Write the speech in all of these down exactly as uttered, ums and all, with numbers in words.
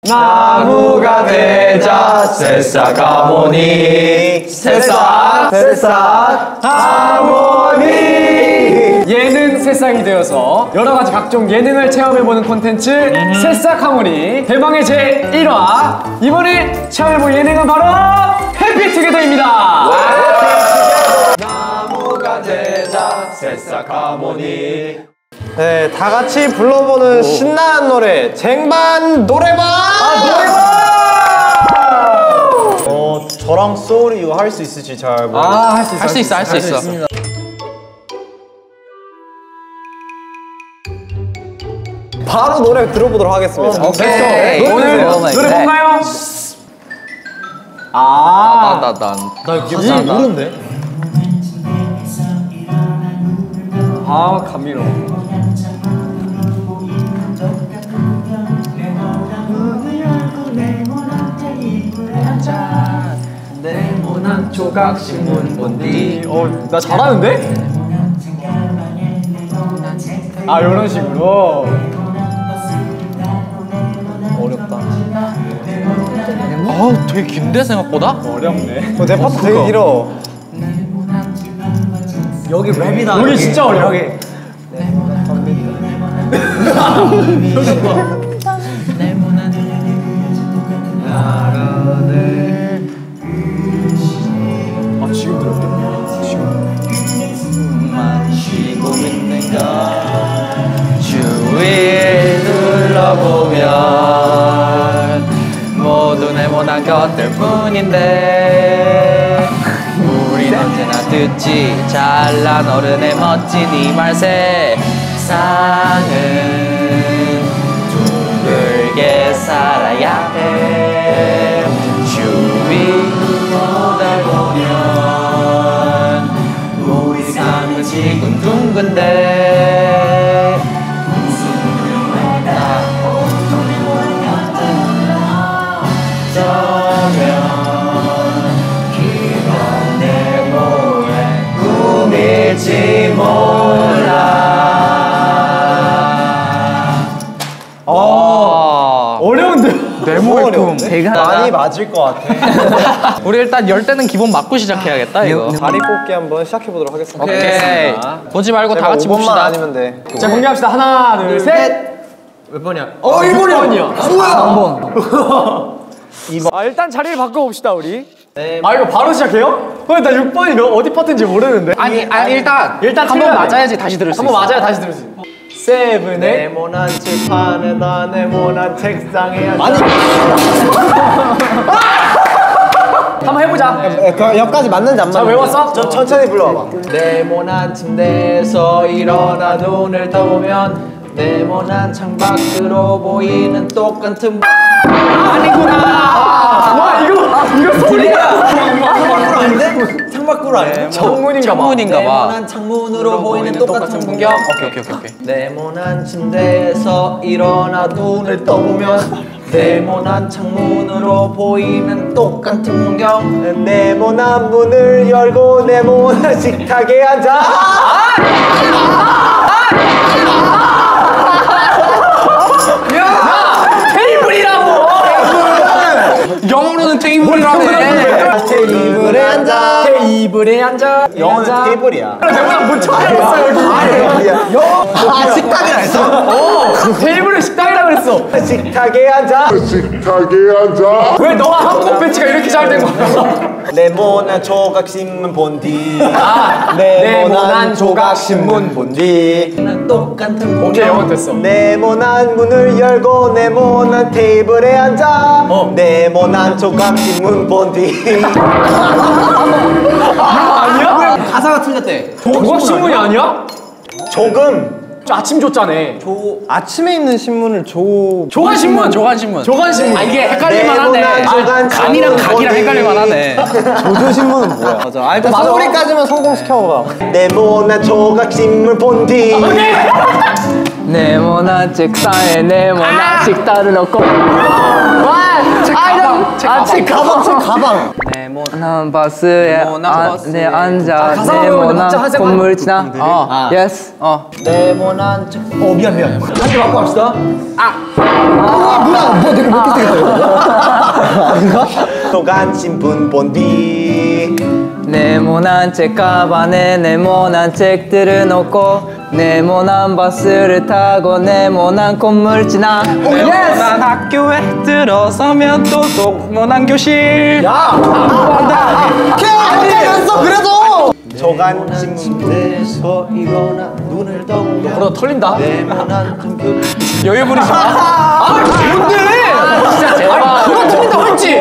나무가 되자 새싹 하모니 새싹 새싹 하모니. 예능 새싹이 되어서 여러가지 각종 예능을 체험해보는 콘텐츠 새싹 하모니 대망의 제일 화. 이번에 체험해볼 예능은 바로 해피투게더입니다. 나무가 되자 새싹 하모니. 네, 다 같이 불러보는 오. 신나는 노래 쟁반 노래방! 아, 노래방! 어, 저랑 소울이 이거 할 수 있을지 잘 모르겠어요. 아, 할 수 있어, 할 수 있어, 할 수 있어. 있어. 바로 노래 들어보도록 하겠습니다. 어, 오케이. 오케이. 오늘 노래 뭔가요? 아, 나, 나, 나, 나 이게 모르는데? 아, 감미로워. 네모난 조각 신문 본디. 어, 나 잘하는데? 아, 이런 식으로. 어렵다. 아우, 되게 긴데 생각보다? 어렵네. 어, 내 파트 되게 길어. 여기 랩이다. 여기 진짜 어려워. 여기. 아, 지금 들었대? 지금. 숨만 쉬고 있는가 주위를 둘러보면 모두 네모난 것들 뿐인데 우린 언제나 듣지 잘난 어른의 멋진 이 말 세상은 둥글게 살아야 해 주위를 보면 우리 삶은 지금 둥근데 무슨 일이다 어쩌면 이런 네모의 꿈일지 몰라. 아, 어려운데? 네모의 꿈 되게 많이 맞을 것 같아. 우리 일단 열 대는 기본 맞고 시작해야겠다 이거. 다리 뽑기 한번 시작해보도록 하겠습니다. 오케이. 보지 말고 다 같이 봅시다. 오번만 아니면 돼. 자, 공개합시다. 하나, 둘, 셋. 몇 번이야? 어, 일 번이야. 뭐야? 한 번. 아, 일단 자리를 바꿔봅시다, 우리. 네. 아, 이거 바로 시작해요? 근데 나 육 번이 어디 파트인지 모르는데. 아니, 아니 일단 일단 한 번 틀려야 돼. 맞아야지 다시 들을 수 있어. 한 번 맞아야 다시 들을 수 있어. 세븐의 네모난 칠판에다 네모난 책상에 아니. 한번 해보자. 그 옆까지 맞는지 안 맞는지. 자, 외웠어? 좀 천천히 불러봐봐. 네모난 침대에서 일어나 눈을 떠보면 네모난 창밖으로 보이는 똑같은 아니구나. 와, 이거 이거 소리가. 창밖으로 아닌데? 창밖으로 아닌데? 창문인가 봐. 창문인가 봐. 네모난 창문으로 보이는 똑같은 풍경. 오케이 오케이 오케이. 네모난 침대에서 일어나 눈을 떠보면 네모난 창문으로 보이는 똑같은 풍경. 네모난 문을 열고 네모난 식탁에 앉아. 테이블이라고. 영어로는 테이블이라며. 테이블에 앉아. 테이블에 앉아. 영어는 테이블이야. 내가 못 찾아냈어 여기. 아, 식탁이라 했어. 어, 테이블을 식당이라 그랬어. 식탁에 앉아. 식탁에 앉아. 왜 너가 한국 배치가 이렇게 잘 된 거야? 네모난 조각 신문 본디. 아, 네모난 조각 신문 본디. 똑같은 풍경. 오케이, 영어 됐어. 네모난 문을 열고 네모난 테이블에 앉아. 어. 네모난 조각 신문 본디. 아니야? 가사가 틀렸대. 조각 신문이 아니야? 조금. 아침 조짜네. 조 아침에 있는 신문을 조 조간 신문. 조간 신문. 조간 신문. 아 이게 헷갈릴만 하네. 네모난 조간 아, 간이랑 신문 각이랑 본디. 헷갈릴만 하네. 조조 신문은 뭐야? 맞아. 아, 일단 소리까지만 성공시켜봐. 네모난 조각 신문 본디. 오케이. 네모난 책상에 네모난 식탁을 놓고 와! 아이런! 아, 책 가방, 책 가방. 네모난 버스에 네모난 아, 버스에. 네, 앉아 가사가 어려운데 갑자기 네모난 하세요. 건물 지나 어. 예스 어. 네모난 책. 어, 미안, 미안. 한 개 맞고 합시다. 아, 뭐야, 뭐 내가 몇 개 쓰겠다고 소간 신분 본 뒤 네모난 책 가방에 네모난 책들을 넣고 네모난 버스를 타고 네모난 건물 지나 네모난 학교에 들어서면 또 네모난 교실. 괜찮았어 그래도 소간 신문에서 일어나 눈을 떠보면 너 털린다. 네모난 컴퓨터 여유 부리지 마. 아 뭔데? 진짜 제발. 그거 털린다고 했지.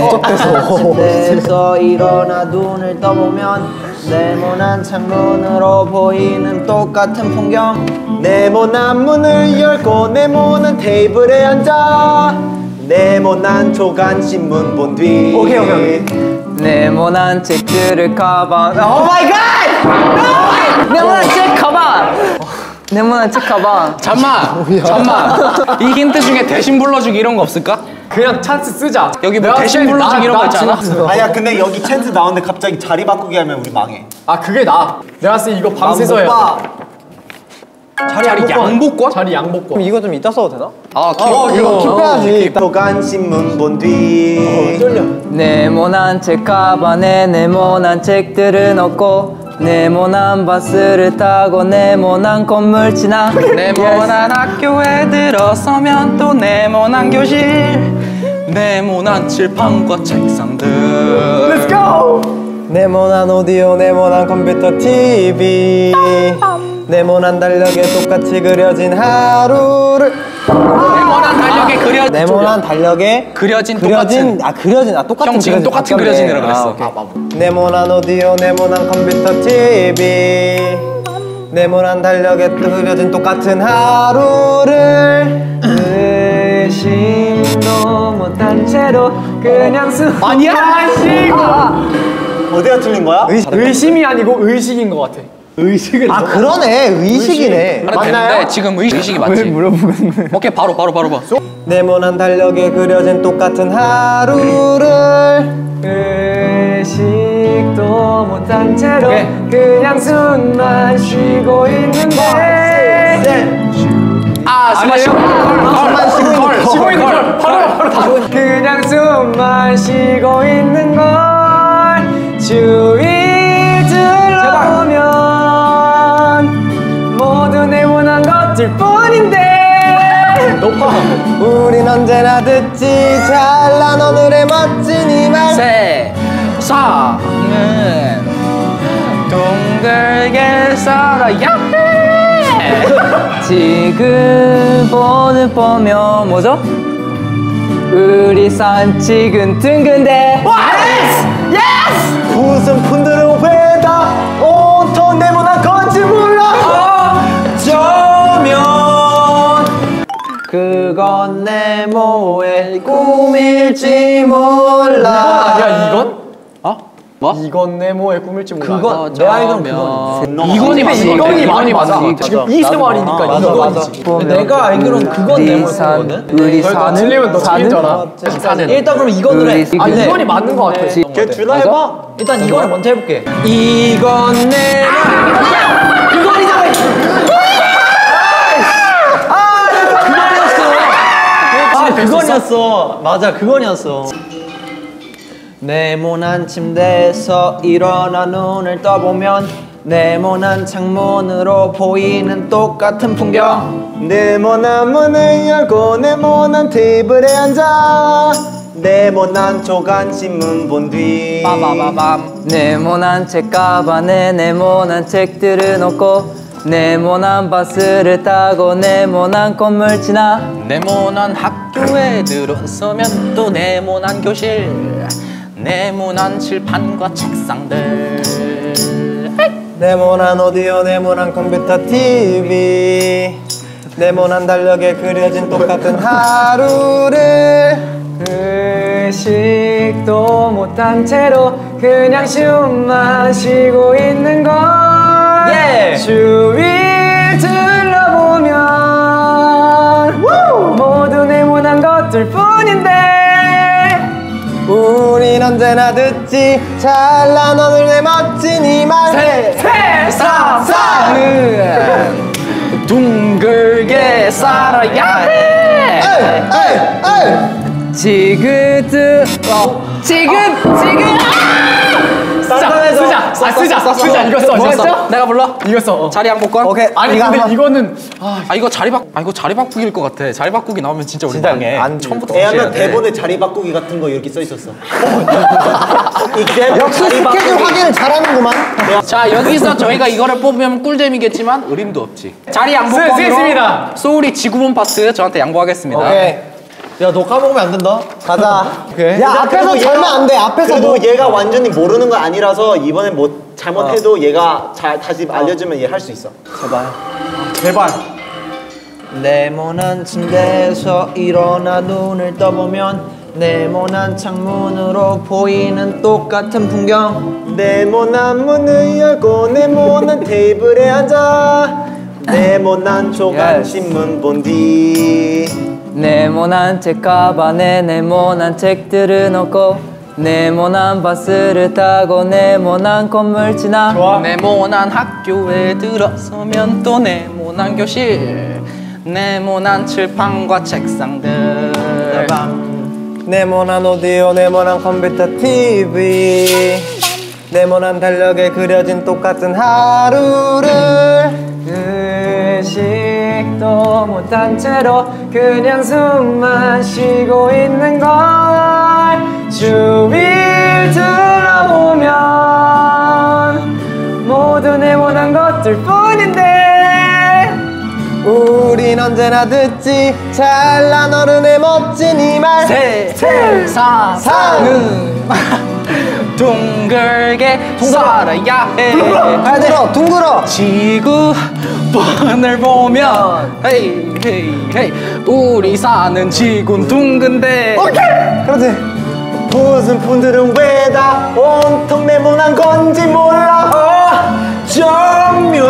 침대에서 일어나 눈을 떠보면 네모난 창문으로 보이는 똑같은 풍경 네모난 문을 열고 네모난 테이블에 앉아 네모난 조간 신문 본 뒤 오케이 오케이 네모난 책들을 가방 오 마이 갓! 네모난 책 가방 네모난 책 가방 잠만. 잠만. 이 힌트 중에 대신 불러주기 이런 거 없을까? 그냥 찬스 쓰자. 여기 뭐 내가 대신 봤을 때 불러주기 나- 이런 거 나 있잖아. 지금- 아니야 근데 여기 찬스 나오는데 갑자기 자리 바꾸기 하면 우리 망해 아 그게 나. 내가 봤을 때 이거 밤새서 해야 돼. 자리 양복권? 자리 양복권. 이거 좀 이따 써도 되나? 아, 어 이거 킵해야지 조간 신문 본뒤 쫄려. 네모난 책 가방에 네모난 책들을 넣고 네모난 버스를 타고 네모난 건물 지나 네모난 학교에 들어서면 또 네모난 교실. 네모난 칠판과 책상들. Let's go. 네모난 오디오 네모난 컴퓨터 티비 네모난 달력에 똑같이 그려진 하루를 네모난 달력에 그려 네모난 달력에 그려진 그려진 똑같은. 아 그려진 아 똑같은 형 지금 똑같은 바뀌었네. 그려진이라 그랬어. 아, 오케이. 네모난 오디오 네모난 컴퓨터 티비 네모난 달력에 또 그려진 똑같은 하루를 의심도 못한 채로 그냥 숨 아니야? 마시고. 어디가 틀린 거야? 의심이 아니고 의식인 것 같아. 의식은. 아 그러네 의식이네 맞나요? 지금 의- 의식이 맞지? 물어보는 거야? 오케이 바로 바로 바로 봐. 네모난 달력에 그려진 똑같은 하루를 의식도 못한 채로 그냥 숨만 쉬고 있는데 아 스마시. 숨만 쉬고 있는 거 쉬고 있는 걸 바로 바로 다. 그냥 숨만 쉬고 있는 걸 주위 둘러보면 모두 네모난 것들 뿐인데 높아. 우린 언제나 듣지 잘난 오늘의 멋진 이말 세상은 동글게 살아야 해. 지금 오늘 보면 뭐죠? 우리 산책은 둥근데 웃음꾼들은 왜다 온통 네모난 건지 몰라 어쩌면 그건 네모의 꿈일지 몰라 야 이건? 뭐? 이건 네모의 꿈일지 몰라. 그건 내 알기로는 그건 이건이 맞는 거 같아. 이건이 많이 맞아. 맞지. 지금 이 생활이니까 이건이지. 내가 알기로는 그건 우리 네모의 산 꿈이거든 우리 너 사는 틀리면 너 사는 틀리잖아. 사는. 일단 그럼 이건으로 해 아 근데 이건이 맞는 것 같아. 걔 줄라 해봐 일단 이거를 먼저 해볼게 이건 내 아 그건이었어 맞아 그건이었어 네모난 침대에서 일어나 눈을 떠보면 네모난 창문으로 보이는 똑같은 풍경 네모난 문을 열고 네모난 테이블에 앉아 네모난 조간 신문 본 뒤 빠바바밤. 네모난 책 가방에 네모난 책들을 넣고 네모난 버스를 타고 네모난 건물 지나 네모난 학교에 들어서면 또 네모난 교실. 네모난 칠판과 책상들. 네모난 오디오 네모난 컴퓨터 티비 네모난 달력에 그려진 똑같은 하루를 의식도 못한 채로 그냥 숨만 쉬고 있는 걸 예! 주위를 둘러보면 모두 네모난 것들 뿐인데 우린 언제나 듣지 잘난 오늘의 멋진 이말 세상은 둥글게 살아야 해. 지그드 어 지금 지금 쓰자 쓰자 아 쓰자 쓰자 이거 써 뭐 이거 써 했죠? 내가 불러? 이거 써 어. 자리 한복권? 오케이. 아니 네가 근데 한번- 이거는 아 아 이거 자리 바, 아 이거 자리 바꾸기일 것 같아. 자리 바꾸기 나오면 진짜 우리 망해. 안 처음부터 애 다시 해야 하면 돼. 대본에 자리 바꾸기 같은 거 이렇게 써 있었어. 역시 자리 스케줄 바꾸기. 확인을 잘하는구만. 자 여기서 저희가 이거를 뽑으면 꿀잼이겠지만 의림도 없지. 자리 쓰- 양복권으로 쓰겠습니다. 소울이 지구본 파트 저한테 양보하겠습니다. 오케이. 야, 너 까먹으면 안 된다. 가자. 오케이. 야, 앞에서 절면 안 돼. 앞에서 그래도 뭐. 얘가 완전히 모르는 거 아니라서 이번에 뭐 잘못해도 얘가 잘 다시 알려주면 얘 할 수 있어. 제발. 제발 네모난 침대에서 일어나 눈을 떠보면 네모난 창문으로 보이는 똑같은 풍경. 네모난 문을 열고 네모난 테이블에 앉아 네모난 조각 신문 본 뒤 네모난 책가방에 네모난 책들을 넣고 네모난 버스를 타고 네모난 건물 지나 좋아 네모난 학교에 들어서면 또 네모난 교실, 네모난 칠판과 책상들. 네모난 오디오 네모난 컴퓨터 티비 네모난 달력에 그려진 똑같은 하루를 의식도 못한 채로 그냥 숨만 쉬고 있는 걸 주위를 둘러보면 모두 네모난 것들 뿐인데 우린 언제나 듣지 잘난 어른의 멋진 이말 세상은 둥글게 살아야 해. 발 들어 둥글어 지구본을 보면 헤이 헤이 헤이 우리 사는 지구는 둥근데. 그렇지 무슨 분들은 왜 다 온통 네모난 건지 몰라 어쩌면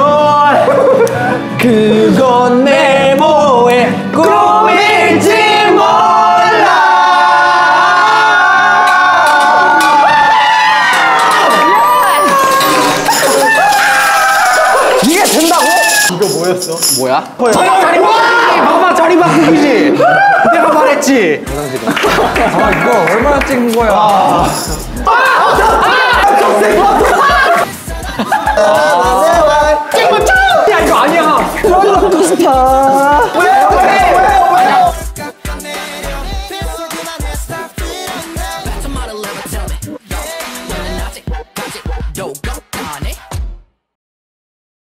그건 네모의 꿈일지 몰라. 이게 된다고? 뭐야? 자리 바꾸기! 봐봐 자리 바꾸기지! 내가 말했지! 아 이거 얼마나 찍은 거야 야 이거 아니야